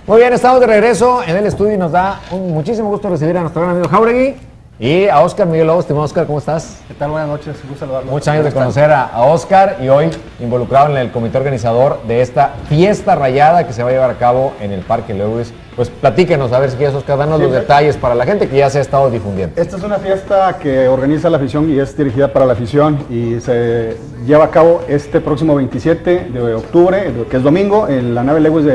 Muy bien, estamos de regreso en el estudio y nos da muchísimo gusto recibir a nuestro gran amigo Jauregui y a Óscar Miguel Lobo. Estimado Óscar, ¿cómo estás? ¿Qué tal? Buenas noches, un gusto saludarlo. Muchos años de conocer a Óscar y hoy involucrado en el comité organizador de esta fiesta rayada que se va a llevar a cabo en el Parque Lewis. Pues platíquenos, a ver si quieres, Óscar, danos los detalles para la gente que ya se ha estado difundiendo. Esta es una fiesta que organiza la afición y es dirigida para la afición y se lleva a cabo este próximo 27 de octubre, que es domingo, en la nave Lewis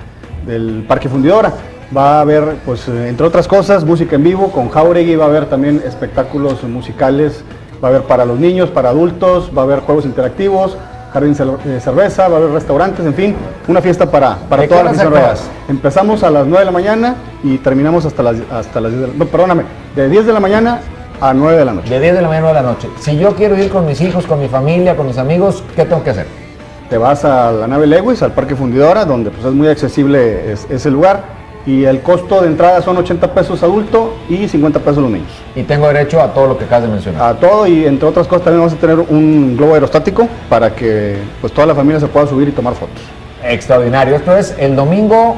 del Parque Fundidora. Va a haber, pues, entre otras cosas, música en vivo con Jauregui, va a haber también espectáculos musicales, va a haber para los niños, para adultos, va a haber juegos interactivos, jardín de cerveza, va a haber restaurantes, en fin, una fiesta para toda la afición. Empezamos a las 9 de la mañana y terminamos hasta las 10 de la, no, perdóname, de 10 de la mañana a 9 de la noche. De 10 de la mañana a 9 de la noche. Si yo quiero ir con mis hijos, con mi familia, con mis amigos, ¿qué tengo que hacer? Te vas a la nave Lewis, al Parque Fundidora, donde pues es muy accesible ese lugar. Y el costo de entrada son 80 pesos adulto y 50 pesos los niños. Y tengo derecho a todo lo que acabas de mencionar. A todo, y entre otras cosas también vamos a tener un globo aerostático para que pues toda la familia se pueda subir y tomar fotos. Extraordinario. Esto es el domingo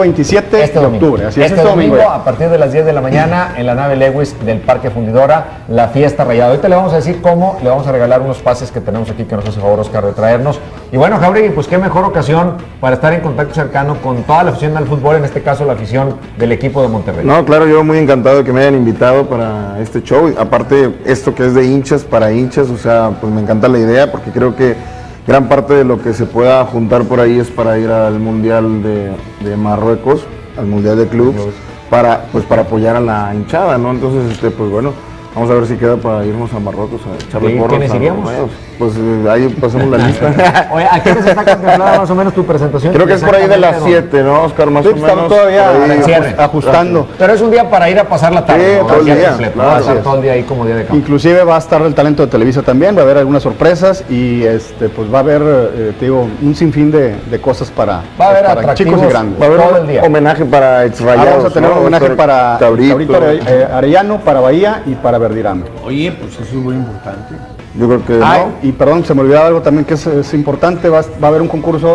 27 de octubre. Así es, este domingo a partir de las 10 de la mañana en la nave Lewis del Parque Fundidora, la fiesta rayada. Ahorita le vamos a decir cómo le vamos a regalar unos pases que tenemos aquí que nos hace favor Óscar de traernos. Y bueno, Jauregui, pues qué mejor ocasión para estar en contacto cercano con toda la afición al fútbol, en este caso la afición del equipo de Monterrey. No, claro, yo muy encantado de que me hayan invitado para este show. Aparte, esto que es de hinchas para hinchas, o sea, pues me encanta la idea porque creo que gran parte de lo que se pueda juntar por ahí es para ir al Mundial de Marruecos, al Mundial de Clubes, para apoyar a la hinchada, ¿no? Entonces, pues bueno, vamos a ver si queda para irnos a Marruecos a echarle porras. ¿Quiénes iríamos? Pues ahí pasamos la lista. Oye, ¿a qué hora se está contemplada más o menos tu presentación? Creo que es por ahí de las 7, ¿no, Óscar? Más o menos. Estamos todavía ajustando. Pero es un día para ir a pasar la tarde. Sí, ¿no? todo el día. Completo, ¿no? Claro, todo el día ahí como día de campo. Inclusive va a estar el talento de Televisa también, va a haber algunas sorpresas y pues va a haber, te digo, un sinfín de cosas para chicos y grandes. Va a haber todo el día. Homenaje para exrayados. Vamos a tener un homenaje para Taurito Arellano, para Bahía y para Verdirame. Oye, pues eso es muy importante. Yo creo que Y perdón, se me olvidaba algo también que es importante, va a haber un concurso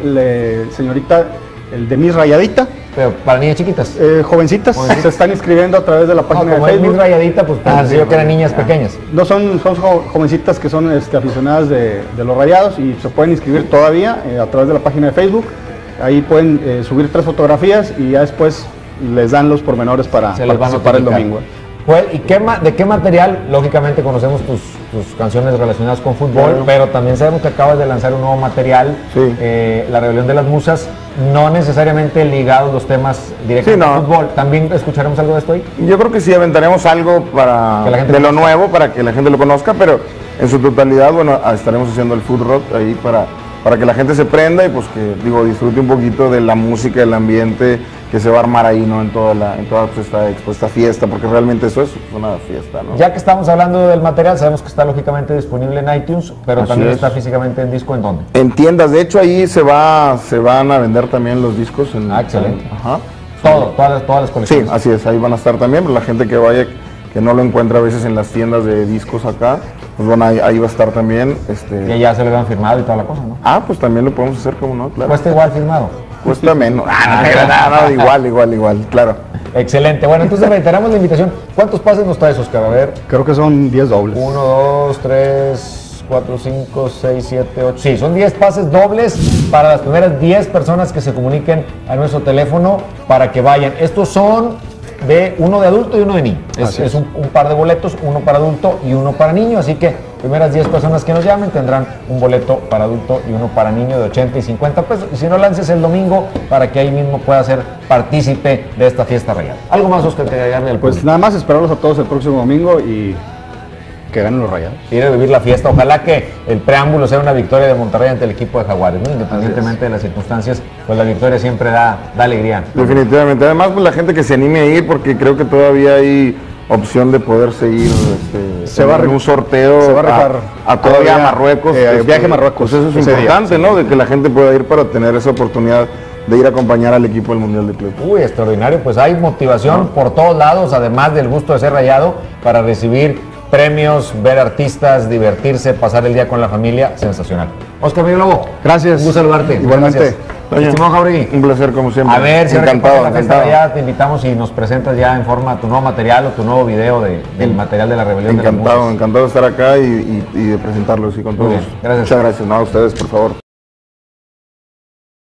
de señorita, el de Miss Rayadita. Pero para niñas chiquitas. Jovencitas se están inscribiendo a través de la página como de es Facebook. Miss Rayadita, pues pensé yo que eran niñas pequeñas. No, son jovencitas que son aficionadas de los Rayados y se pueden inscribir todavía a través de la página de Facebook. Ahí pueden subir 3 fotografías y ya después les dan los pormenores para participar el domingo. Pues, ¿y de qué material? Lógicamente conocemos tus canciones relacionadas con fútbol, claro, pero también sabemos que acabas de lanzar un nuevo material, sí, La Rebelión de las Musas, no necesariamente ligados los temas directamente al fútbol. ¿También escucharemos algo de esto ahí? Yo creo que sí, aventaremos algo de lo nuevo para que la gente lo conozca, pero en su totalidad, bueno, estaremos haciendo el food rock ahí para que la gente se prenda y pues que, disfrute un poquito de la música, del ambiente que se va a armar ahí, ¿no? En toda pues, esta fiesta, porque realmente eso es una fiesta, ¿no? Ya que estamos hablando del material, sabemos que está lógicamente disponible en iTunes, pero Así también es. está físicamente en disco, ¿en dónde? En tiendas, de hecho ahí se van a vender también los discos. Excelente. Ajá. Todas las colecciones. Sí, así es, ahí van a estar también, pero la gente que vaya, que no lo encuentra a veces en las tiendas de discos acá, pues bueno, ahí va a estar también. Que ya se le han firmado y toda la cosa, ¿no? Pues también lo podemos hacer, como no, claro. ¿Cuesta igual firmado? Cuesta menos. Igual, claro. Excelente. Bueno, entonces reiteramos la invitación. ¿Cuántos pases nos traes, Óscar? A ver. Creo que son 10 dobles. 1, 2, 3, 4, 5, 6, 7, 8. Sí, son 10 pases dobles para las primeras 10 personas que se comuniquen a nuestro teléfono para que vayan. Estos son uno de adulto y uno de niño. Es un par de boletos, uno para adulto y uno para niño. Así que primeras 10 personas que nos llamen tendrán un boleto para adulto y uno para niño de 80 y 50 pesos. Y si no, lances el domingo para que ahí mismo pueda ser partícipe de esta fiesta real. ¿Algo más, Óscar, que agregarle al Pues público? nada más esperarlos a todos el próximo domingo y que ganen los Rayados. Ir a vivir la fiesta. Ojalá que el preámbulo sea una victoria de Monterrey ante el equipo de Jaguares, ¿no? Independientemente de las circunstancias, pues la victoria siempre da alegría. Definitivamente. Además, pues la gente que se anime a ir, porque creo que todavía hay opción de poder seguir se va a un sorteo todavía a Marruecos. Viaje a Marruecos. Pues eso es importante, ¿no? De que la gente pueda ir para tener esa oportunidad de ir a acompañar al equipo del Mundial de Clubes. Uy, extraordinario. Pues hay motivación por todos lados, además del gusto de ser rayado, para recibir premios, ver artistas, divertirse, pasar el día con la familia. Sensacional. Óscar Miguel Lobo. Gracias. Un gusto saludarte. Igualmente. Gracias. Toño, Estimado Jauregui, un placer como siempre. a ver si ahora que encantado, pase la fiesta encantado. ya te invitamos y nos presentas ya en forma tu nuevo material o tu nuevo video del material de la rebelión de las Encantado, musas. encantado de estar acá y de presentarlo, sí, con todo Muy bien, gusto. gracias. Muchas gracias, no, a ustedes, por favor.